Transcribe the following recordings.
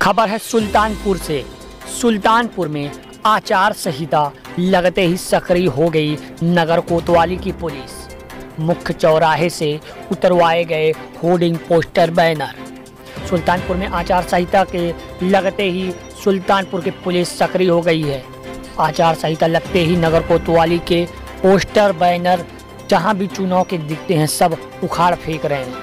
खबर है सुल्तानपुर से। सुल्तानपुर में आचार संहिता लगते ही सक्रिय हो गई नगर कोतवाली की पुलिस। मुख्य चौराहे से उतरवाए गए होर्डिंग पोस्टर बैनर। सुल्तानपुर में आचार संहिता के लगते ही सुल्तानपुर की पुलिस सक्रिय हो गई है। आचार संहिता लगते ही नगर कोतवाली के पोस्टर बैनर जहां भी चुनाव के दिखते हैं सब उखाड़ फेंक रहे हैं।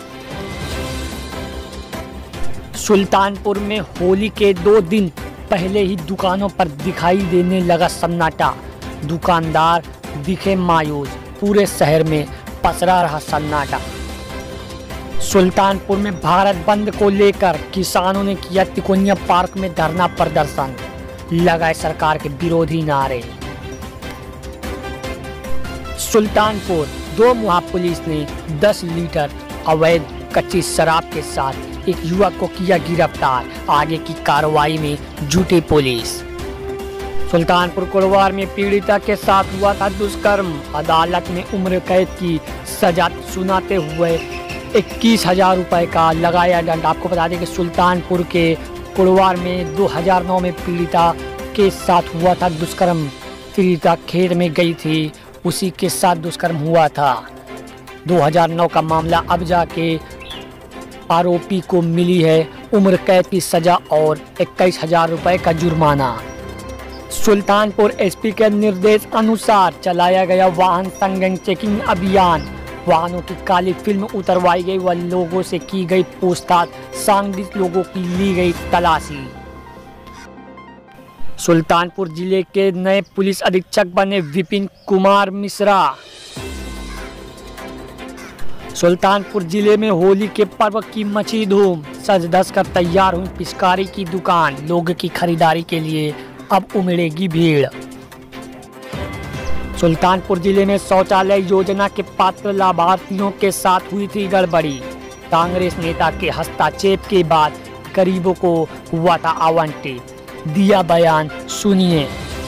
सुल्तानपुर में होली के 2 दिन पहले ही दुकानों पर दिखाई देने लगा सन्नाटा। दुकानदार दिखे मायूस, पूरे शहर में पसरा रहा सन्नाटा। सुल्तानपुर में भारत बंद को लेकर किसानों ने किया तिकोनिया पार्क में धरना प्रदर्शन, लगाए सरकार के विरोधी नारे। सुल्तानपुर 2 मुहा पुलिस ने 10 लीटर अवैध कच्ची शराब के साथ एक युवक को किया गिरफ्तार। आगे की कार्रवाई में जुटी पुलिस। सुल्तानपुर कुड़वार में पीड़िता के साथ हुआ था दुष्कर्म। अदालत में उम्र कैद की सजा सुनाते हुए 21,000 रुपए का लगाया दंड। आपको बता दें कि सुल्तानपुर के कुड़वार में 2009 में पीड़िता के साथ हुआ था दुष्कर्म। पीड़िता खेत में गई थी, उसी के साथ दुष्कर्म हुआ था। 2009 का मामला। अब जाके आरोपी को मिली है उम्र कैद की सजा और 21,000 रुपए का जुर्माना। सुल्तानपुर एसपी के निर्देश अनुसार चलाया गया वाहन संज्ञान चेकिंग अभियान। वाहनों की काली फिल्म उतरवाई गई व लोगों से की गई पूछताछ। संदिग्ध लोगों की ली गई तलाशी। सुल्तानपुर जिले के नए पुलिस अधीक्षक बने विपिन कुमार मिश्रा। सुल्तानपुर जिले में होली के पर्व की मची धूम। सज धज कर तैयार हुई पिचकारी की दुकान। लोगों की खरीदारी के लिए अब उमड़ेगी भीड़। सुल्तानपुर जिले में शौचालय योजना के पात्र लाभार्थियों के साथ हुई थी गड़बड़ी। कांग्रेस नेता के हस्तक्षेप के बाद गरीबों को हुआ था आवंटित। दिया बयान, सुनिए।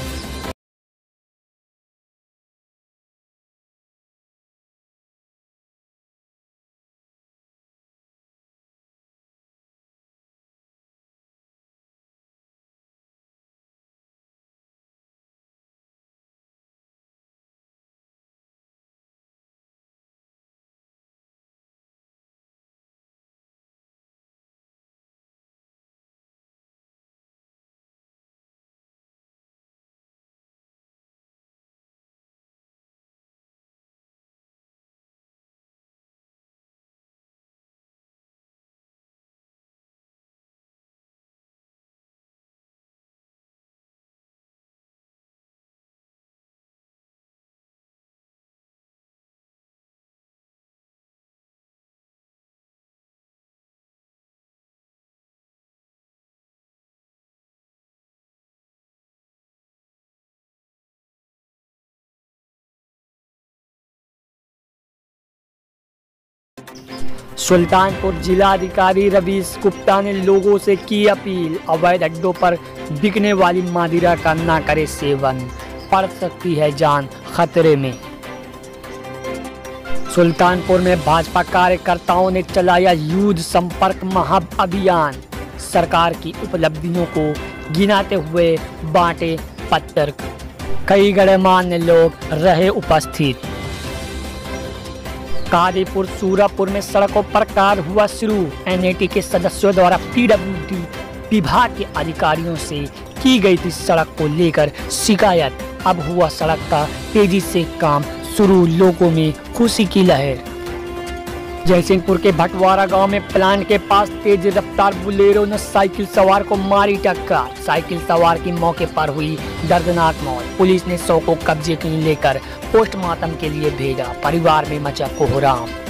सुल्तानपुर जिलाधिकारी रवीश गुप्ता ने लोगों से की अपील, अवैध अड्डों पर बिकने वाली मदिरा का न करे सेवन, पड़ सकती है जान खतरे में। सुल्तानपुर में भाजपा कार्यकर्ताओं ने चलाया युद्ध संपर्क महाअभियान। सरकार की उपलब्धियों को गिनाते हुए बांटे पत्र। कई गणमान्य लोग रहे उपस्थित। कादीपुर सूरापुर में सड़कों पर कार्य हुआ शुरू। एनएटी के सदस्यों द्वारा पीडब्ल्यूडी विभाग के अधिकारियों से की गई थी सड़क को लेकर शिकायत। अब हुआ सड़क का तेजी से काम शुरू। लोगों में खुशी की लहर। जयसिंहपुर के भटवारा गांव में प्लांट के पास तेज रफ्तार बुलेरो ने साइकिल सवार को मारी टक्कर। साइकिल सवार की मौके पर हुई दर्दनाक मौत। पुलिस ने शव को कब्जे में लेकर पोस्टमार्टम के लिए भेजा। परिवार में मचा कोहराम।